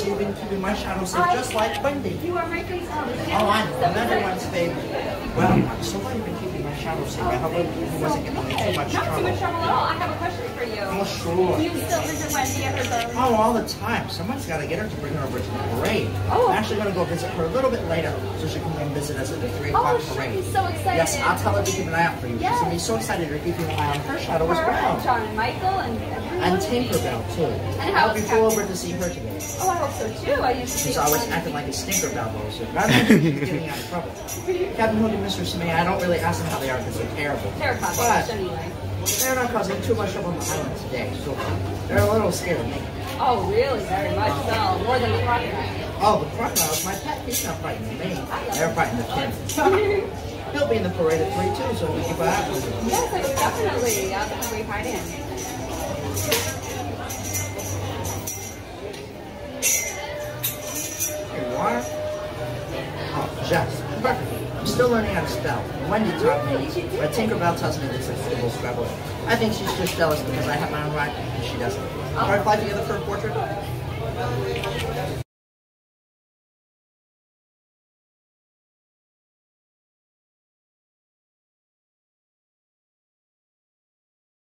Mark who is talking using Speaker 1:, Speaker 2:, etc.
Speaker 1: see you've been keeping my shadow safe just like Wendy.
Speaker 2: You are my princess.
Speaker 1: Oh, I'm everyone's favorite. Well, I'm so glad you've been keeping my shadow safe. I hope he wasn't getting me too much trouble.
Speaker 2: Not too much trouble at all. I have a question for you.
Speaker 1: Oh, sure.
Speaker 2: Do you still visit Wendy at her birthday?
Speaker 1: Oh, all the time. Someone's got to get her to bring her over to the parade.
Speaker 2: Oh.
Speaker 1: I'm actually going to go visit her a little bit later so she can come visit us at the 3 o'clock parade.
Speaker 2: She's so excited.
Speaker 1: Yes, I'll tell her to keep an eye out for you.
Speaker 2: Yes.
Speaker 1: She's going to be so excited to keep an eye on her shadow as well.
Speaker 2: John and Michael and
Speaker 1: And Tinkerbell, too.
Speaker 2: And
Speaker 1: I hope you flew over to see her today.
Speaker 2: Oh, I hope so, too. I used to
Speaker 1: She's always acting like a Stinkerbell, though, so I'm getting out of trouble. Captain Hook and Mr. Smee, I don't really ask them how they are because they're terrible.
Speaker 2: Terrified,
Speaker 1: but
Speaker 2: anyway.
Speaker 1: they're not causing too much trouble on the island today, so they're a little scared of me.
Speaker 2: Oh, really? Very much so. More than the crocodile.
Speaker 1: Oh, the crocodile's my pet. He's not fighting me. They're fighting the kid. He'll be in the parade at 3 too, so we can buy out with him.
Speaker 2: Yes, definitely. I'll definitely fight in.
Speaker 1: Hey, water? Oh, Jess. I'm still learning how to spell. Wendy taught me, but Tinkerbell tells me this is little scrabble. I think she's just jealous because I have my own right and she doesn't. Try to fly together for a portrait?